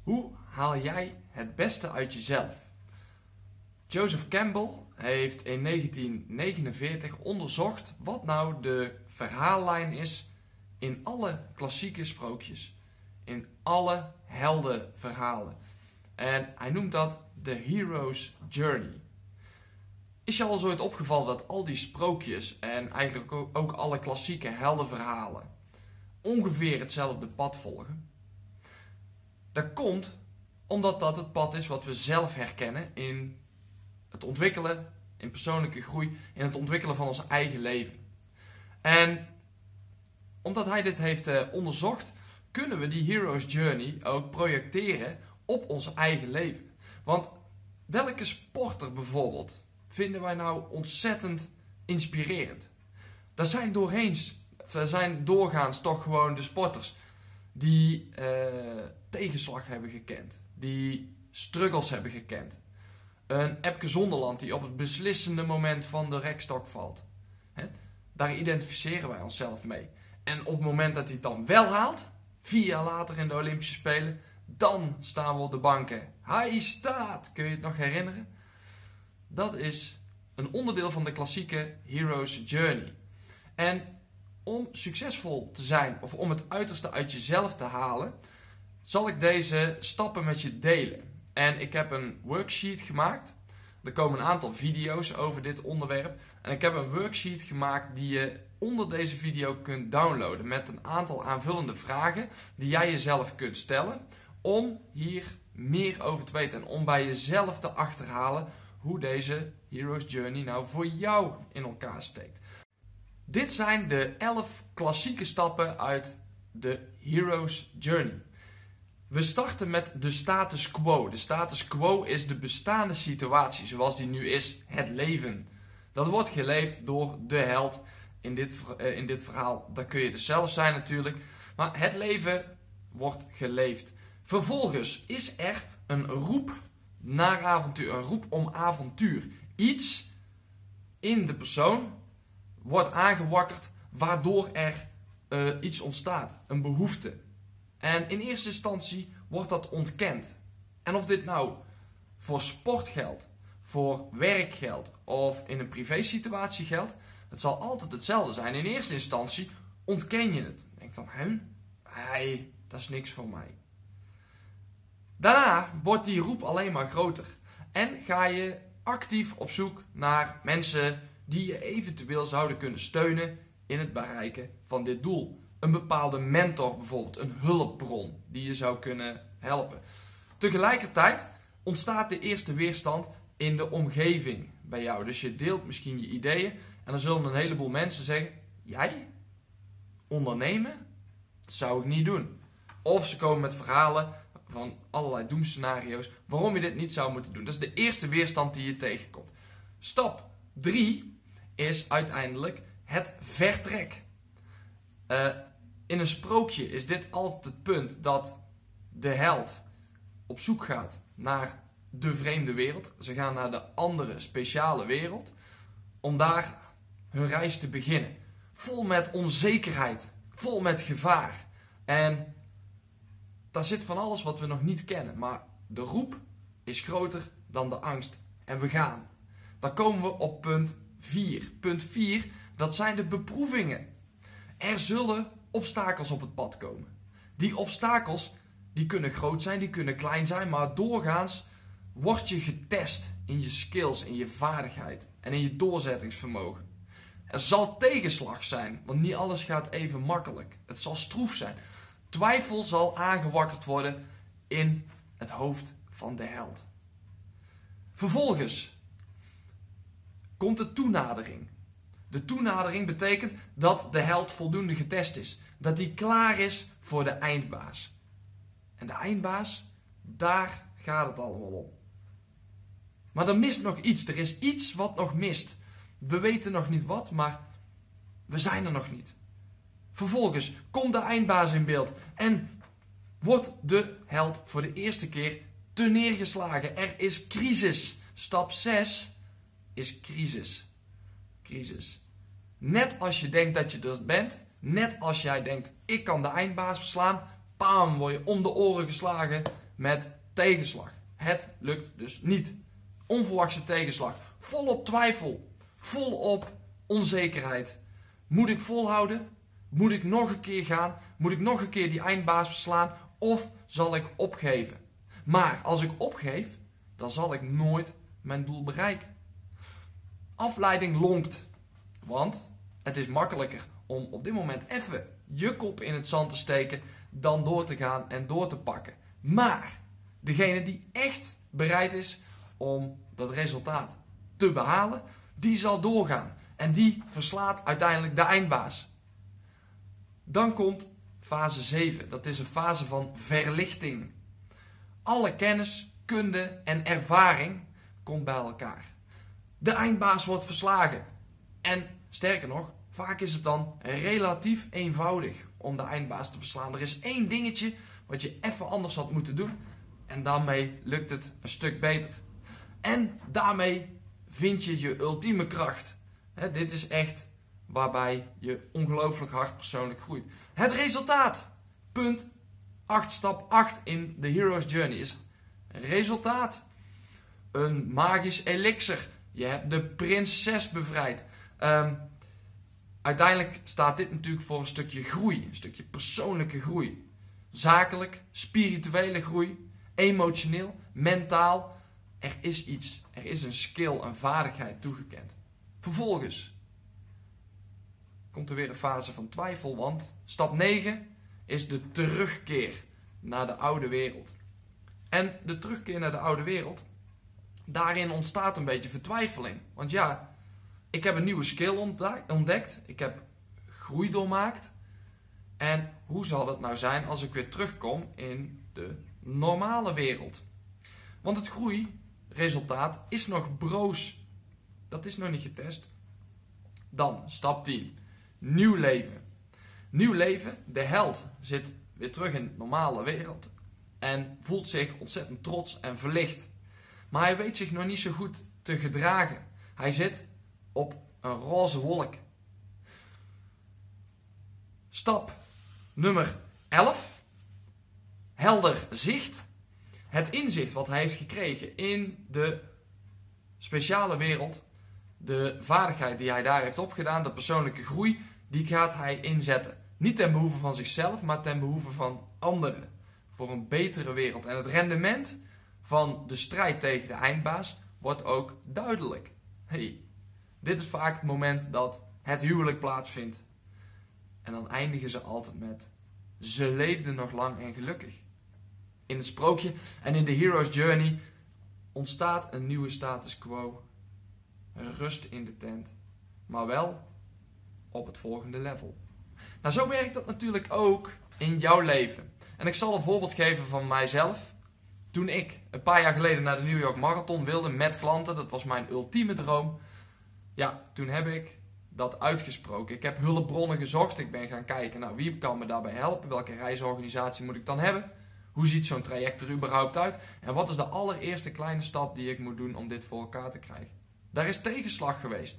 Hoe haal jij het beste uit jezelf? Joseph Campbell heeft in 1949 onderzocht wat nou de verhaallijn is in alle klassieke sprookjes. In alle heldenverhalen. En hij noemt dat The Hero's Journey. Is je al eens ooit opgevallen dat al die sprookjes en eigenlijk ook alle klassieke heldenverhalen ongeveer hetzelfde pad volgen? Dat komt omdat dat het pad is wat we zelf herkennen in het ontwikkelen, in persoonlijke groei, in het ontwikkelen van ons eigen leven. En omdat hij dit heeft onderzocht, kunnen we die Hero's Journey ook projecteren op ons eigen leven. Want welke sporter bijvoorbeeld vinden wij nou ontzettend inspirerend? Dat zijn doorgaans toch gewoon de sporters die tegenslag hebben gekend. Die struggles hebben gekend. Een Epke Zonderland die op het beslissende moment van de rekstok valt. Daar identificeren wij onszelf mee. En op het moment dat hij het dan wel haalt, 4 jaar later in de Olympische Spelen, dan staan we op de banken. Hij staat! Kun je het nog herinneren? Dat is een onderdeel van de klassieke Hero's Journey. En om succesvol te zijn, of om het uiterste uit jezelf te halen, zal ik deze stappen met je delen. En ik heb een worksheet gemaakt. Er komen een aantal video's over dit onderwerp. En ik heb een worksheet gemaakt die je onder deze video kunt downloaden. Met een aantal aanvullende vragen die jij jezelf kunt stellen. Om hier meer over te weten. En om bij jezelf te achterhalen hoe deze Hero's Journey nou voor jou in elkaar steekt. Dit zijn de 11 klassieke stappen uit de Hero's Journey. We starten met de status quo. De status quo is de bestaande situatie zoals die nu is, het leven. Dat wordt geleefd door de held in dit verhaal. Dat kun je dus zelf zijn natuurlijk. Maar het leven wordt geleefd. Vervolgens is er een roep naar avontuur. Een roep om avontuur. Iets in de persoon wordt aangewakkerd waardoor er iets ontstaat. Een behoefte. En in eerste instantie wordt dat ontkend. En of dit nou voor sport geldt, voor werk geldt of in een privésituatie geldt, het zal altijd hetzelfde zijn. In eerste instantie ontken je het. Je denkt van, dat is niks voor mij. Daarna wordt die roep alleen maar groter. En ga je actief op zoek naar mensen die je eventueel zouden kunnen steunen in het bereiken van dit doel. Een bepaalde mentor bijvoorbeeld, een hulpbron die je zou kunnen helpen. Tegelijkertijd ontstaat de eerste weerstand in de omgeving bij jou. Dus je deelt misschien je ideeën en dan zullen een heleboel mensen zeggen, jij? Ondernemen? Dat zou ik niet doen. Of ze komen met verhalen van allerlei doemscenario's waarom je dit niet zou moeten doen. Dat is de eerste weerstand die je tegenkomt. Stap 3 is uiteindelijk het vertrek. In een sprookje is dit altijd het punt dat de held op zoek gaat naar de vreemde wereld. Ze gaan naar de andere speciale wereld om daar hun reis te beginnen. Vol met onzekerheid, vol met gevaar. En daar zit van alles wat we nog niet kennen. Maar de roep is groter dan de angst. En we gaan. Dan komen we op punt 4. Punt 4, dat zijn de beproevingen. Er zullen obstakels op het pad komen. Die obstakels die kunnen groot zijn, die kunnen klein zijn, maar doorgaans word je getest in je skills, in je vaardigheid en in je doorzettingsvermogen. Er zal tegenslag zijn, want niet alles gaat even makkelijk. Het zal stroef zijn. Twijfel zal aangewakkerd worden in het hoofd van de held. Vervolgens komt de toenadering. De toenadering betekent dat de held voldoende getest is. Dat hij klaar is voor de eindbaas. En de eindbaas, daar gaat het allemaal om. Maar er mist nog iets. Er is iets wat nog mist. We weten nog niet wat, maar we zijn er nog niet. Vervolgens komt de eindbaas in beeld en wordt de held voor de eerste keer te neergeslagen. Er is crisis. Stap 6 is crisis. Crisis. Net als je denkt dat je er bent, net als jij denkt ik kan de eindbaas verslaan, bam, word je om de oren geslagen met tegenslag. Het lukt dus niet. Onverwachte tegenslag. Volop twijfel. Volop onzekerheid. Moet ik volhouden? Moet ik nog een keer gaan? Moet ik nog een keer die eindbaas verslaan? Of zal ik opgeven? Maar als ik opgeef, dan zal ik nooit mijn doel bereiken. Afleiding lonkt. Want het is makkelijker om op dit moment even je kop in het zand te steken dan door te gaan en door te pakken. Maar degene die echt bereid is om dat resultaat te behalen, die zal doorgaan. En die verslaat uiteindelijk de eindbaas. Dan komt fase 7. Dat is een fase van verlichting. Alle kennis, kunde en ervaring komt bij elkaar. De eindbaas wordt verslagen. En sterker nog, vaak is het dan relatief eenvoudig om de eindbaas te verslaan. Er is één dingetje wat je even anders had moeten doen. En daarmee lukt het een stuk beter. En daarmee vind je je ultieme kracht. Dit is echt waarbij je ongelooflijk hard persoonlijk groeit. Het resultaat. Punt 8, stap 8 in de Hero's Journey is resultaat. Een magisch elixir. Je hebt de prinses bevrijd. Uiteindelijk staat dit natuurlijk voor een stukje groei. Een stukje persoonlijke groei. Zakelijk, spirituele groei. Emotioneel, mentaal. Er is iets. Er is een skill, een vaardigheid toegekend. Vervolgens komt er weer een fase van twijfel. Want stap 9 is de terugkeer naar de oude wereld. En de terugkeer naar de oude wereld, daarin ontstaat een beetje vertwijfeling. Want ja, ik heb een nieuwe skill ontdekt. Ik heb groei doormaakt. En hoe zal het nou zijn als ik weer terugkom in de normale wereld? Want het groeiresultaat is nog broos. Dat is nog niet getest. Dan, stap 10. Nieuw leven. Nieuw leven, de held zit weer terug in de normale wereld. En voelt zich ontzettend trots en verlicht. Maar hij weet zich nog niet zo goed te gedragen. Hij zit op een roze wolk. Stap nummer 11. Helder zicht. Het inzicht wat hij heeft gekregen in de speciale wereld. De vaardigheid die hij daar heeft opgedaan. De persoonlijke groei. Die gaat hij inzetten. Niet ten behoeve van zichzelf, maar ten behoeve van anderen. Voor een betere wereld. En het rendement van de strijd tegen de eindbaas wordt ook duidelijk. Dit is vaak het moment dat het huwelijk plaatsvindt. En dan eindigen ze altijd met: ze leefden nog lang en gelukkig. In het sprookje en in de Hero's Journey ontstaat een nieuwe status quo. Rust in de tent. Maar wel op het volgende level. Nou, zo werkt dat natuurlijk ook in jouw leven. En ik zal een voorbeeld geven van mijzelf. Toen ik een paar jaar geleden naar de New York Marathon wilde met klanten, dat was mijn ultieme droom. Ja, toen heb ik dat uitgesproken. Ik heb hulpbronnen gezocht. Ik ben gaan kijken, nou, wie kan me daarbij helpen? Welke reisorganisatie moet ik dan hebben? Hoe ziet zo'n traject er überhaupt uit? En wat is de allereerste kleine stap die ik moet doen om dit voor elkaar te krijgen? Daar is tegenslag geweest.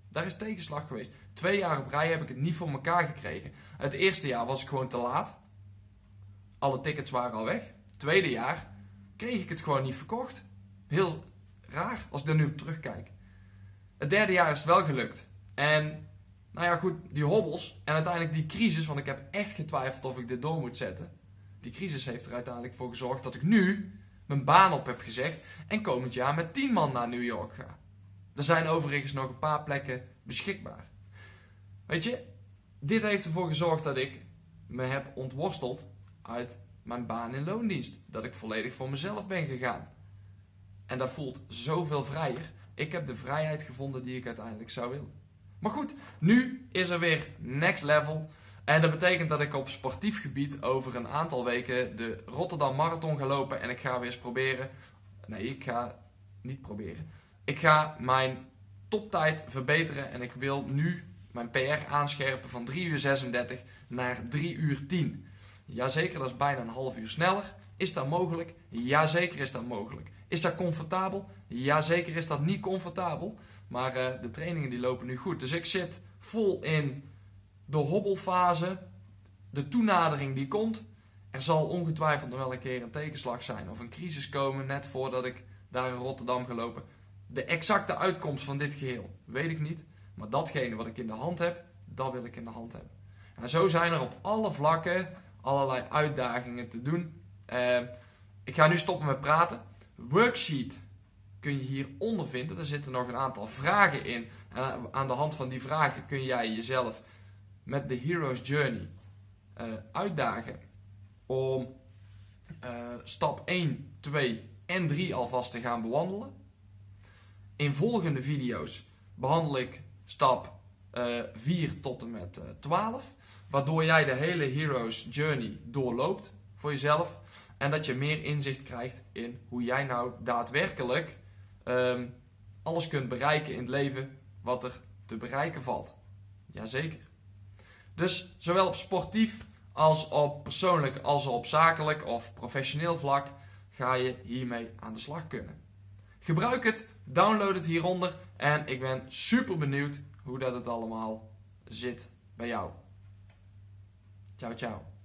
2 jaar op rij heb ik het niet voor elkaar gekregen. Het eerste jaar was ik gewoon te laat. Alle tickets waren al weg. Het tweede jaar kreeg ik het gewoon niet verkocht. Heel raar als ik er nu op terugkijk. Het derde jaar is het wel gelukt. En nou ja, goed, die hobbels en uiteindelijk die crisis, want ik heb echt getwijfeld of ik dit door moet zetten. Die crisis heeft er uiteindelijk voor gezorgd dat ik nu mijn baan op heb gezegd en komend jaar met 10 man naar New York ga. Er zijn overigens nog een paar plekken beschikbaar. Weet je, dit heeft ervoor gezorgd dat ik me heb ontworsteld uit mijn baan in loondienst. Dat ik volledig voor mezelf ben gegaan. En dat voelt zoveel vrijer. Ik heb de vrijheid gevonden die ik uiteindelijk zou willen. Maar goed, nu is er weer next level. En dat betekent dat ik op sportief gebied over een aantal weken de Rotterdam Marathon ga lopen. En ik ga weer eens proberen. Nee, ik ga niet proberen. Ik ga mijn toptijd verbeteren. En ik wil nu mijn PR aanscherpen van 3:36 naar 3:10. Jazeker, dat is bijna een half uur sneller. Is dat mogelijk? Jazeker is dat mogelijk. Is dat comfortabel? Jazeker is dat niet comfortabel. Maar de trainingen die lopen nu goed. Dus ik zit vol in de hobbelfase. De toenadering die komt. er zal ongetwijfeld nog wel een keer een tegenslag zijn of een crisis komen net voordat ik daar in Rotterdam ga lopen. De exacte uitkomst van dit geheel weet ik niet, maar datgene wat ik in de hand heb, dat wil ik in de hand hebben. En zo zijn er op alle vlakken allerlei uitdagingen te doen. Ik ga nu stoppen met praten. Worksheet kun je hieronder vinden. Er zitten nog een aantal vragen in. En aan de hand van die vragen kun jij jezelf met de Hero's Journey uitdagen om stap 1, 2 en 3 alvast te gaan bewandelen. In volgende video's behandel ik stap 4 tot en met 12. Waardoor jij de hele Hero's Journey doorloopt voor jezelf. En dat je meer inzicht krijgt in hoe jij nou daadwerkelijk alles kunt bereiken in het leven wat er te bereiken valt. Jazeker. Dus zowel op sportief als op persoonlijk als op zakelijk of professioneel vlak ga je hiermee aan de slag kunnen. Gebruik het, download het hieronder en ik ben super benieuwd hoe dat het allemaal zit bij jou. Ciao, ciao.